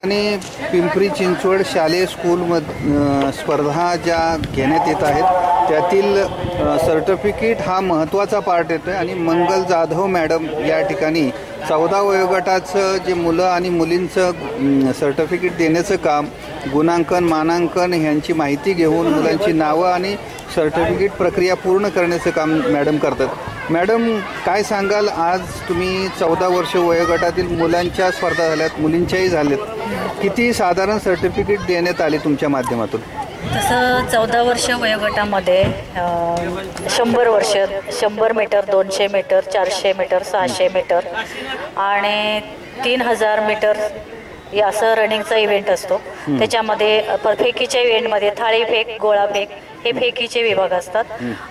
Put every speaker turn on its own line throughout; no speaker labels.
आणि पिंपरी चिंचवड शालेय स्कूलमध्ये स्पर्धा ज्या घेण्यात येत आहेत त्यातील सर्टिफिकेट हा महत्त्वाचा पार्ट येतो आहे आणि मंगल जाधव मॅडम या ठिकाणी 14 वयोगटाचं जे मुलं आणि मुलींचं सर्टिफिकेट देण्याचं काम, गुणांकन मानांकन ह्यांची माहिती घेऊन मुलांची नावं आणि सर्टिफिकेट प्रक्रिया पूर्ण करण्याचं काम मॅडम करतात। मॅडम काय सांगाल, आज तुम्ही 14 वर्ष वयोगटातील मुलांच्या स्पर्धा झाल्यात, मुलींच्याही झाल्यात, किती साधारण सर्टिफिकेट देण्यात आले तुमच्या माध्यमातून?
तसं 14 वर्ष वयोगटामध्ये 100 वर्ष, 100 मीटर, 200 मीटर, 400 मीटर, 600 मीटर आणि 3000 मीटर या असं रनिंगचा इव्हेंट असतो। त्याच्यामध्ये फेकीच्या इव्हेंटमध्ये थाळीफेक, गोळाफेक हे फेकीचे विभाग असतात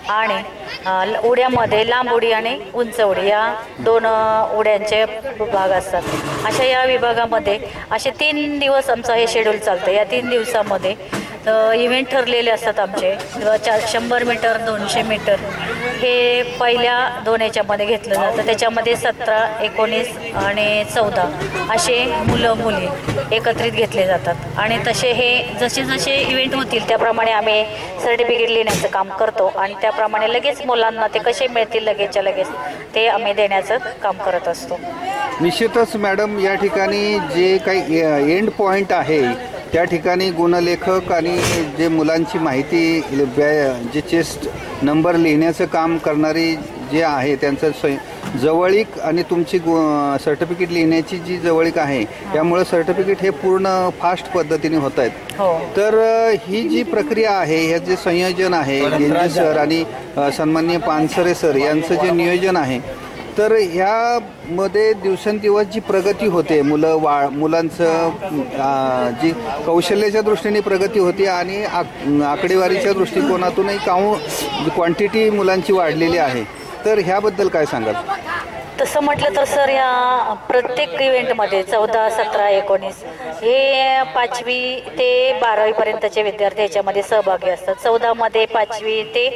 आणि उड्यामध्ये लांब उडी आणि उंच उडी या 2 उड्यांचे भाग असतात। अशा या विभागामध्ये असे 3 दिवस आमचं हे शेड्यूल चालतं। या 3 दिवसामध्ये इव्हेंट ठरलेले असतात आमचे। 100 मीटर, 200 मीटर हे पहिल्या 2 याच्यामध्ये घेतलं जातं। त्याच्यामध्ये 17, 19 आणि 14 असे मुलं मुली एकत्रित घेतले जातात आणि तसे हे जसे जसे इव्हेंट होतील त्याप्रमाणे आम्ही सर्टिफिकेट लिहिण्याचं काम करतो आणि त्याप्रमाणे लगेच मुलांना ते कसे मिळतील लगेचच्या लगेच ते आम्ही देण्याचं काम करत असतो।
निश्चितच मॅडम, या ठिकाणी जे काही एंड पॉईंट आहे त्या ठिकाणी गुणलेखक आणि जे मुलांची माहिती जे चेस्ट नंबर लिहिण्याचं काम करणारी जे आहे त्यांचं जवळीक आणि तुमची सर्टिफिकेट लिहिण्याची जी जवळीक आहे त्यामुळे सर्टिफिकेट हे पूर्ण फास्ट पद्धतीने होत आहेत। तर ही जी प्रक्रिया आहे, हे जे संयोजन आहे गेंजे सर आणि सन्माननीय पानसरे सर यांचं जे नियोजन आहे, तर ह्यामध्ये दिवसेंदिवस जी प्रगती होते, मुलांचं जी कौशल्याच्या दृष्टीने प्रगती होते आणि आकडेवारीच्या दृष्टिकोनातूनही क्वांटिटी मुलांची वाढलेली आहे, तर ह्याबद्दल काय सांगाल?
तसं म्हटलं तर सर, या प्रत्येक इव्हेंटमध्ये 14, 17, 19 हे 5वी ते 12वी पर्यंतचे विद्यार्थी याच्यामध्ये सहभागी असतात। 14 मध्ये 5वी ते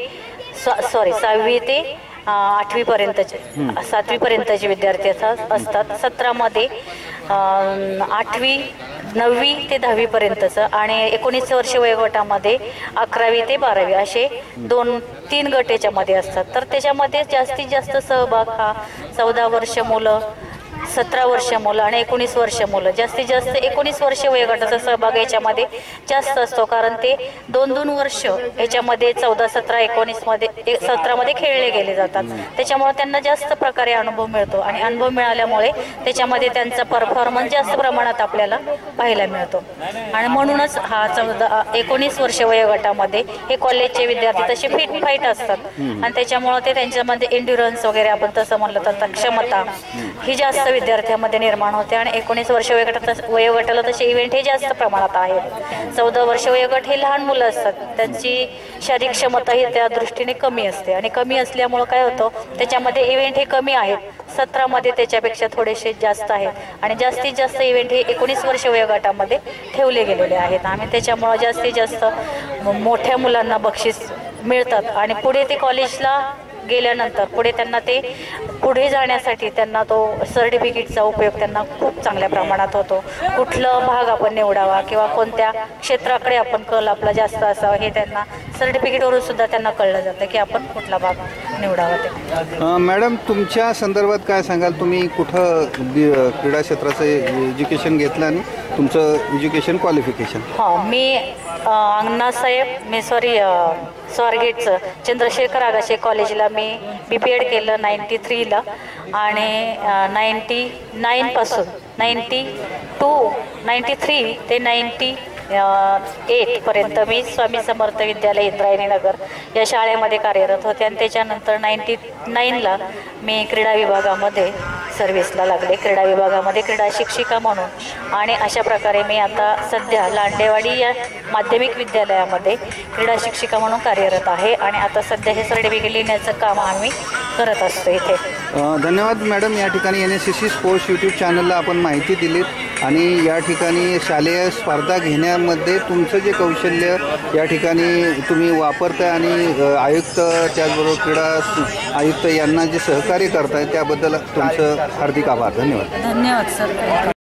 6वी ते 8वी पर्यंतचे, 7वी पर्यंतचे विद्यार्थी असतात। 17 मध्ये 8वी, 9वी ते 10वी पर्यंतचं आणि 19 वर्ष वयोगटामध्ये 11वी ते 12वी असे 2-3 गट याच्यामध्ये असतात। तर त्याच्यामध्ये जास्तीत जास्त सहभाग हा 14 वर्ष मुलं, 17 वर्ष मुलं आणि 19 वर्ष मुलं, जास्तीत जास्त 19 वर्ष वयोगटाचा सहभाग याच्यामध्ये जास्त असतो, कारण ते 2-2 वर्ष याच्यामध्ये 14, 17, 19 मध्ये 17 मध्ये खेळले गेले जातात। त्याच्यामुळे त्यांना जास्त प्रकारे अनुभव मिळतो आणि अनुभव मिळाल्यामुळे त्याच्यामध्ये त्यांचा परफॉर्मन्स जास्त प्रमाणात आपल्याला पाहायला मिळतो आणि म्हणूनच हा 19 वर्ष वयोगटामध्ये हे कॉलेजचे विद्यार्थी तसे फिट फाईट असतात आणि त्याच्यामुळे ते त्यांच्यामध्ये एन्ड्युरन्स वगैरे आपण तसं म्हणलं तर क्षमता ही जास्त विद्यार्थ्यांमध्ये निर्माण होते आणि 19 वर्ष वयोगटाला तसे इव्हेंट हे जास्त प्रमाणात आहेत। 14 वर्ष वयोगट हे लहान मुलं असतात, त्यांची शारीरिक क्षमता ही त्या दृष्टीने कमी असते आणि कमी असल्यामुळं काय होतं, त्याच्यामध्ये इव्हेंट हे कमी आहेत। 17 मध्ये त्याच्यापेक्षा थोडेसे जास्त आहेत आणि जास्तीत जास्त इव्हेंट हे 19 वर्ष वयोगटामध्ये ठेवले गेलेले आहेत आणि त्याच्यामुळं जास्तीत जास्त मोठ्या मुलांना बक्षीस मिळतात आणि पुढे ते कॉलेजला गेल्यानंतर पुढे त्यांना ते पुढे जाण्यासाठी त्यांना तो सर्टिफिकेटचा उपयोग त्यांना खूप चांगल्या प्रमाणात होतो। कुठलं भाग आपण निवडावा किंवा कोणत्या क्षेत्राकडे आपण कल आपला जास्त असावा हे त्यांना सर्टिफिकेटवरून सुद्धा त्यांना कळलं जातं की आपण कुठला भाग निवडावा ते।
मॅडम, तुमच्या संदर्भात काय सांगाल? तुम्ही कुठं क्रीडा क्षेत्राचं एज्युकेशन घेतलं आणि तुमचं एज्युकेशन क्वालिफिकेशन?
मी अण्णासाहेब स्वारगेटचं चंद्रशेखर आगाशे कॉलेजला मी BPEd केलं 93ला आणि 99 पासून 93 ते 98 पर्यंत मी स्वामी समर्थ विद्यालय इंद्रायणी नगर या शाळेमध्ये कार्यरत होते आणि त्याच्यानंतर 99ला मी क्रीडा विभागामध्ये सर्व्हिसला लागले, क्रीडा विभागामध्ये क्रीडा शिक्षिका म्हणून आणि अशा प्रकारे मी आता सध्या लांडेवाडी या माध्यमिक विद्यालयामध्ये क्रीडा शिक्षिका म्हणून कार्यरत आहे आणि आता सध्या हे सर्टिफिकेट लिहिण्याचं काम आम्ही करत असतो इथे।
धन्यवाद मॅडम, या ठिकाणी NSCC स्पोर्ट्स यूट्यूब चॅनलला आपण माहिती दिलीत आणि या ठिकाणी शालेय स्पर्धा घेण्यामध्ये तुमचं जे कौशल्य या ठिकाणी तुम्ही वापरताय आणि आयुक्त त्याचबरोबर क्रीडा आयुक्त यांना जे सहकार्य करताय त्याबद्दल तुमचं हार्दिक आभार। धन्यवाद।
धन्यवाद सर।